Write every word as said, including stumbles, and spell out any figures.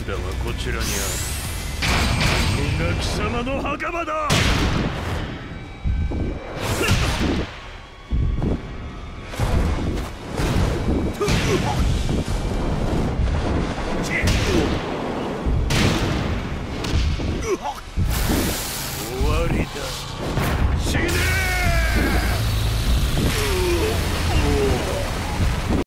はこちらにある。ここが貴様の墓場だ。